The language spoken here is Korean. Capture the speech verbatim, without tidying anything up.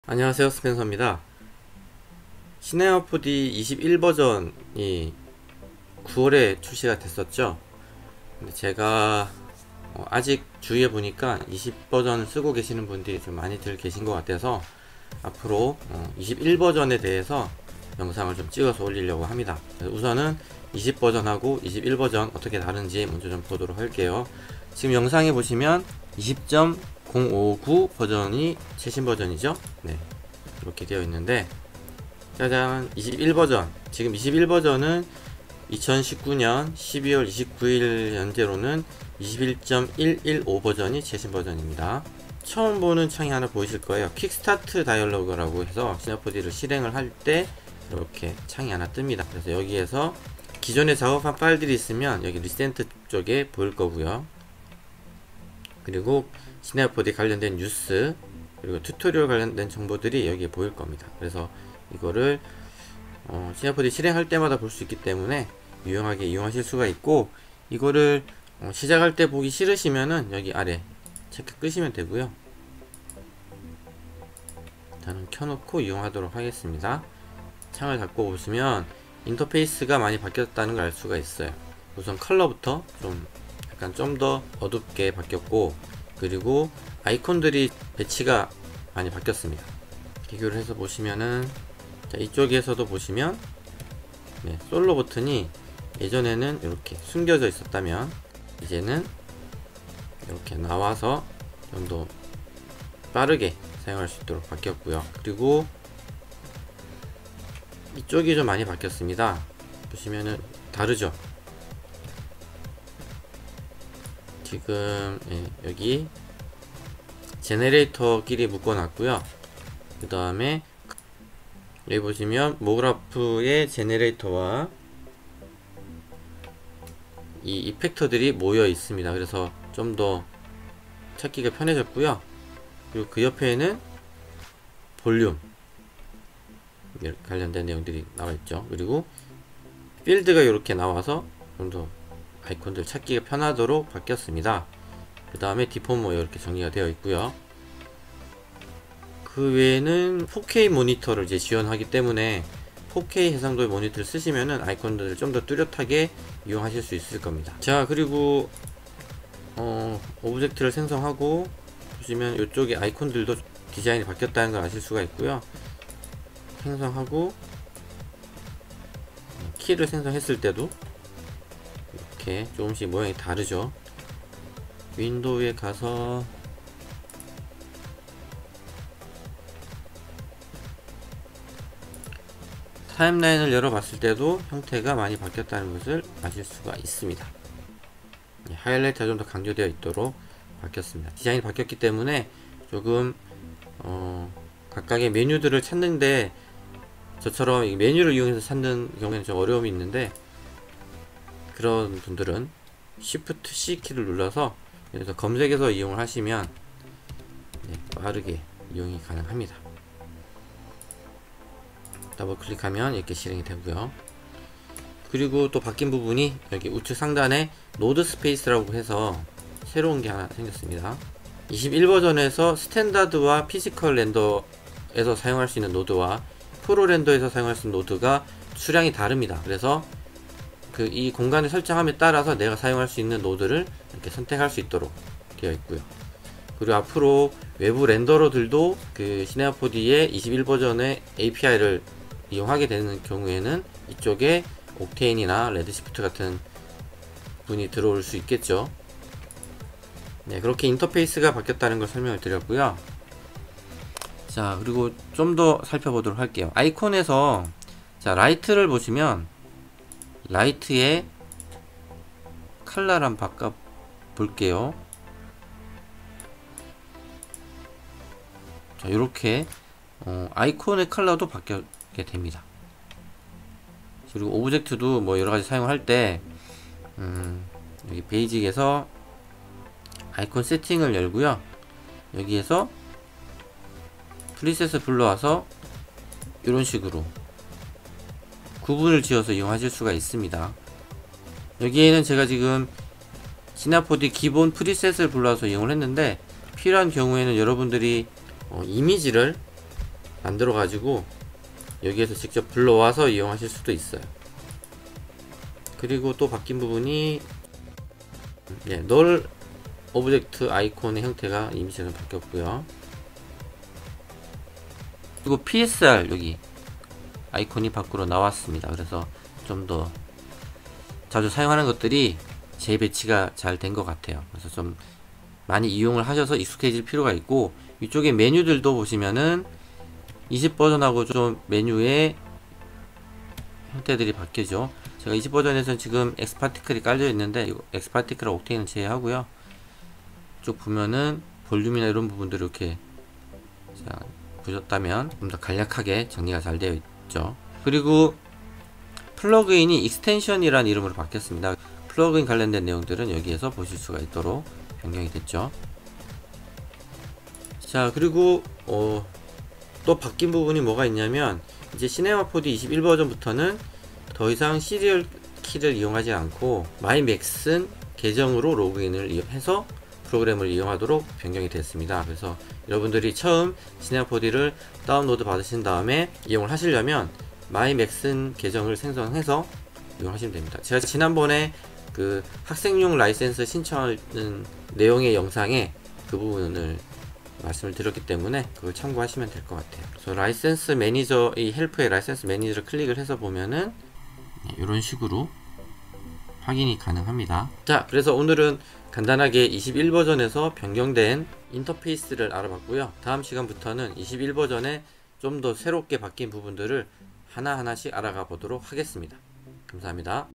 안녕하세요, 스펜서입니다. 시네마 포디 이십일 버전이 구월에 출시가 됐었죠. 근데 제가 어, 아직 주위에 보니까 이십 버전을 쓰고 계시는 분들이 좀 많이들 계신 것 같아서 앞으로 어, 이십일 버전에 대해서 영상을 좀 찍어서 올리려고 합니다. 우선은 이십 버전하고 이십일 버전 어떻게 다른지 먼저 좀 보도록 할게요. 지금 영상에 보시면 이십 점 공오구 버전이 최신 버전이죠. 네, 이렇게 되어 있는데, 짜잔, 이십일 버전. 지금 이십일 버전은 이천십구 년 십이월 이십구일 현재로는 이십일 점 일일오 버전이 최신 버전입니다. 처음 보는 창이 하나 보이실 거예요. 퀵스타트 다이얼로그라고 해서 시네마포디를 실행을 할 때 이렇게 창이 하나 뜹니다. 그래서 여기에서 기존에 작업한 파일들이 있으면 여기 리센트 쪽에 보일 거고요. 그리고 시네마포디 관련된 뉴스, 그리고 튜토리얼 관련된 정보들이 여기에 보일 겁니다. 그래서 이거를 어, 시네마포디 실행할 때마다 볼 수 있기 때문에 유용하게 이용하실 수가 있고, 이거를 어, 시작할 때 보기 싫으시면은 여기 아래 체크 끄시면 되고요. 저는 켜놓고 이용하도록 하겠습니다. 창을 닫고 보시면 인터페이스가 많이 바뀌었다는 걸 알 수가 있어요. 우선 컬러부터 좀 약간 좀 더 어둡게 바뀌었고, 그리고 아이콘들이 배치가 많이 바뀌었습니다. 비교를 해서 보시면은, 자, 이쪽에서도 보시면 네, 솔로 버튼이 예전에는 이렇게 숨겨져 있었다면 이제는 이렇게 나와서 좀 더 빠르게 사용할 수 있도록 바뀌었고요. 그리고 이쪽이 좀 많이 바뀌었습니다. 보시면은 다르죠. 지금 예, 여기 제네레이터끼리 묶어 놨고요. 그 다음에 여기 보시면 모그라프의 제네레이터와 이 이펙터들이 모여 있습니다. 그래서 좀 더 찾기가 편해졌고요. 그리고 그 옆에는 볼륨 관련된 내용들이 나와 있죠. 그리고 필드가 이렇게 나와서 좀 더 아이콘들 찾기가 편하도록 바뀌었습니다. 그 다음에 디포머 이렇게 정리가 되어 있고요. 그 외에는 포케이 모니터를 이제 지원하기 때문에 포케이 해상도의 모니터를 쓰시면은 아이콘들을 좀 더 뚜렷하게 이용하실 수 있을 겁니다. 자, 그리고 어, 오브젝트를 생성하고 보시면 이쪽에 아이콘들도 디자인이 바뀌었다는 걸 아실 수가 있고요. 생성하고 키를 생성했을 때도 이렇게 조금씩 모양이 다르죠. 윈도우에 가서 타임라인을 열어봤을 때도 형태가 많이 바뀌었다는 것을 아실 수가 있습니다. 하이라이트가 좀 더 강조되어 있도록 바뀌었습니다. 디자인이 바뀌었기 때문에 조금 어, 각각의 메뉴들을 찾는데, 저처럼 이 메뉴를 이용해서 찾는 경우에는 좀 어려움이 있는데, 그런 분들은 쉬프트 씨 키를 눌러서 여기서 검색해서 이용을 하시면 네, 빠르게 이용이 가능합니다. 더블 클릭하면 이렇게 실행이 되고요. 그리고 또 바뀐 부분이 여기 우측 상단에 노드 스페이스라고 해서 새로운 게 하나 생겼습니다. 이십일 버전에서 스탠다드와 피지컬 렌더에서 사용할 수 있는 노드와 프로 렌더에서 사용할 수 있는 노드가 수량이 다릅니다. 그래서 그 이 공간을 설정함에 따라서 내가 사용할 수 있는 노드를 이렇게 선택할 수 있도록 되어 있고요. 그리고 앞으로 외부 렌더러들도 그 시네마포디의 이십일 버전의 에이피아이를 이용하게 되는 경우에는 이쪽에 옥테인이나 레드시프트 같은 분이 들어올 수 있겠죠. 네, 그렇게 인터페이스가 바뀌었다는 걸 설명을 드렸고요. 자, 그리고 좀 더 살펴보도록 할게요. 아이콘에서 자, 라이트를 보시면 라이트의 컬러를 한번 바꿔 볼게요. 자, 이렇게 어, 아이콘의 컬러도 바뀌게 됩니다. 그리고 오브젝트도 뭐 여러가지 사용할 때 음, 여기 베이직에서 아이콘 세팅을 열고요. 여기에서 프리셋을 불러와서 이런 식으로 구분을 지어서 이용하실 수가 있습니다. 여기에는 제가 지금 시네마포디 기본 프리셋을 불러와서 이용을 했는데, 필요한 경우에는 여러분들이 어, 이미지를 만들어 가지고 여기에서 직접 불러와서 이용하실 수도 있어요. 그리고 또 바뀐 부분이 예, 널 오브젝트 아이콘의 형태가 이미지로 바뀌었고요. 그리고 피에스알 여기 아이콘이 밖으로 나왔습니다. 그래서 좀 더 자주 사용하는 것들이 재배치가 잘 된 것 같아요. 그래서 좀 많이 이용을 하셔서 익숙해질 필요가 있고, 이쪽에 메뉴들도 보시면은 이십 버전하고 좀 메뉴의 형태들이 바뀌죠. 제가 이십 버전에서는 지금 엑스파티클이 깔려 있는데 이거 엑스파티클과 옥테인은 제외하고요. 쭉 보면은 볼륨이나 이런 부분들을 이렇게 자, 보셨다면 좀 더 간략하게 정리가 잘 되어 있죠. 그리고 플러그인이 익스텐션이라는 이름으로 바뀌었습니다. 플러그인 관련된 내용들은 여기에서 보실 수가 있도록 변경이 됐죠. 자, 그리고 어, 또 바뀐 부분이 뭐가 있냐면, 이제 시네마 포디 이십일 버전부터는 더 이상 시리얼 키를 이용하지 않고 마이맥슨 계정으로 로그인을 해서 프로그램을 이용하도록 변경이 됐습니다. 그래서 여러분들이 처음 시네마 포디를 다운로드 받으신 다음에 이용을 하시려면 마이맥슨 계정을 생성해서 이용하시면 됩니다. 제가 지난번에 그 학생용 라이센스 신청하는 내용의 영상에 그 부분을 말씀을 드렸기 때문에 그걸 참고하시면 될 것 같아요. 그래서 라이센스 매니저, 이 헬프의 라이센스 매니저를 클릭을 해서 보면은 이런 식으로 확인이 가능합니다. 자, 그래서 오늘은 간단하게 이십일 버전에서 변경된 인터페이스를 알아봤고요. 다음 시간부터는 이십일 버전에 좀 더 새롭게 바뀐 부분들을 하나하나씩 알아가 보도록 하겠습니다. 감사합니다.